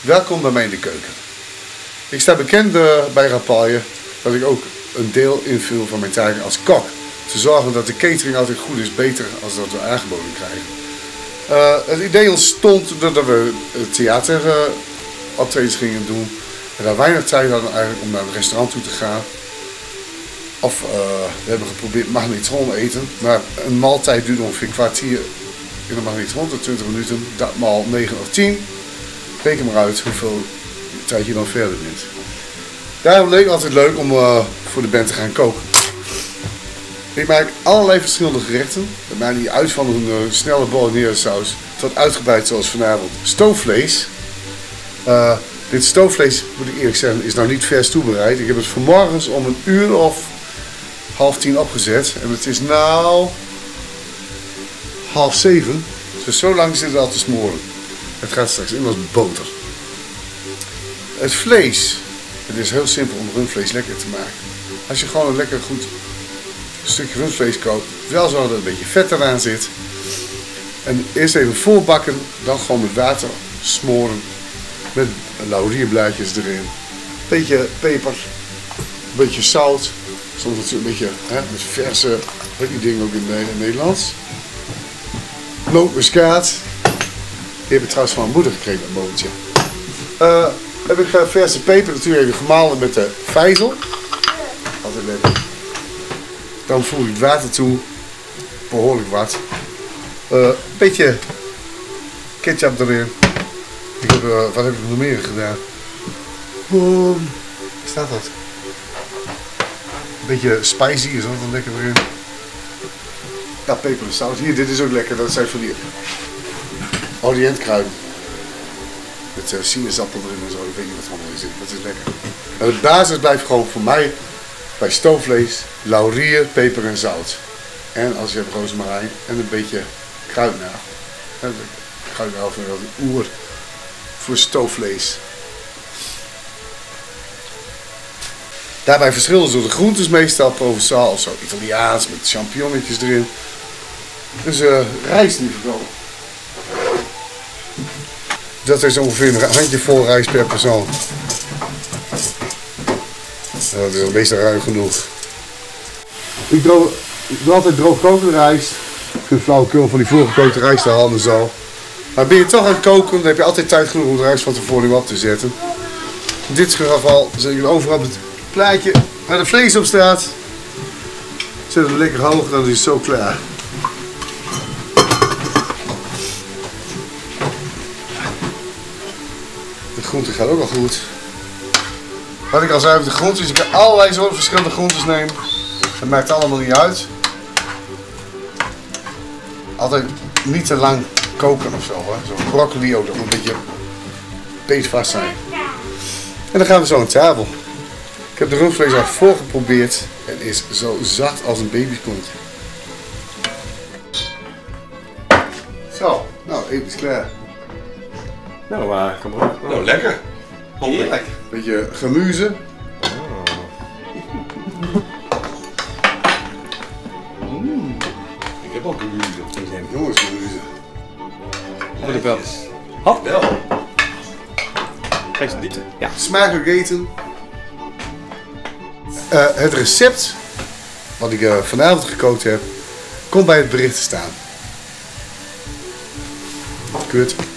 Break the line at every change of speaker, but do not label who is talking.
Welkom bij mij in de keuken. Ik sta bekend bij Rapalje dat ik ook een deel invul van mijn taken als kok. Te zorgen dat de catering altijd goed is, beter als dat we aangeboden krijgen. Het idee ontstond doordat we theateroptredens gingen doen. En daar weinig tijd hadden eigenlijk om naar een restaurant toe te gaan. Of we hebben geprobeerd magnetron eten. Maar een maaltijd duurt ongeveer een kwartier in de magnetron tot 20 minuten. Dat maal 9 of 10. Reken maar uit hoeveel tijd je dan verder bent. Daarom leek het altijd leuk om voor de band te gaan koken. Ik maak allerlei verschillende gerechten. Dat maakt niet uit van een snelle bolognese saus tot uitgebreid zoals vanavond stoofvlees. Dit stoofvlees, moet ik eerlijk zeggen, is nou niet vers toebereid. Ik heb het vanmorgens om 9:30 opgezet. En het is nou 6:30. Dus zo lang zit het al te smoren. Het gaat straks in als boter. Het vlees. Het is heel simpel om rundvlees lekker te maken. Als je gewoon een lekker goed stukje rundvlees koopt, wel zo dat er een beetje vet eraan zit. En eerst even voorbakken, dan gewoon met water smoren. Met laurierblaadjes erin. Beetje peper, een beetje zout. Soms natuurlijk een beetje met verse, weet die dingen ook in het Nederlands. Nootmuskaat. Die heb ik trouwens van mijn moeder gekregen, dat botertje. Heb ik verse peper natuurlijk even gemalen met de vijzel. Altijd lekker. Dan voeg ik het water toe. Behoorlijk wat. Een beetje ketchup erin. Wat heb ik nog meer gedaan? Waar staat dat? Een beetje spicy is altijd lekker erin. Ja, peper en zout. Hier, dit is ook lekker. Dat zijn van die oriëntkruiden. Met sinaasappel erin en zo. Ik weet niet wat er allemaal in zit. Dat is lekker. En de basis blijft gewoon voor mij bij stoofvlees, laurier, peper en zout. En als je hebt rozemarijn en een beetje kruidnagel. Kruidnagel vind ik altijd oer voor stoofvlees. Daarbij verschillen ze de groentes meestal, provençaal of zo Italiaans met champignonnetjes erin. Dus rijst niet verkopen. Dat is ongeveer een handjevol rijst per persoon. Dat is meestal ruim genoeg. Ik doe altijd droogkokende rijst. Ik vind flauwekul van die voorgekookte rijst te halen zo. Maar ben je toch aan het koken, dan heb je altijd tijd genoeg om de rijst van tevoren op te zetten. In dit geval zet ik het overal op het plaatje waar de vlees op staat. Zet hem lekker hoog, dan is het zo klaar. De groente gaat ook al goed. Wat ik al zei over de groentes, je kan allerlei soorten verschillende groentes nemen. Dat maakt allemaal niet uit. Altijd niet te lang koken of zo. Zo'n broccoli ook nog een beetje peetvast zijn. En dan gaan we zo aan tafel. Ik heb de rundvlees al voorgeprobeerd en is zo zacht als een babyskontje. Zo, nou eten is klaar.
Nou, kom maar op.
Nou, lekker.
Heerlijk.
Beetje gemüse.
Ik heb ook gemüse.
Jongens, gemüse.
Wil ik wel.
Hop. Wel.
Kijk eens diepte. Ja.
Smakelijk eten. Het recept wat ik vanavond gekookt heb, komt bij het bericht te staan. Kut.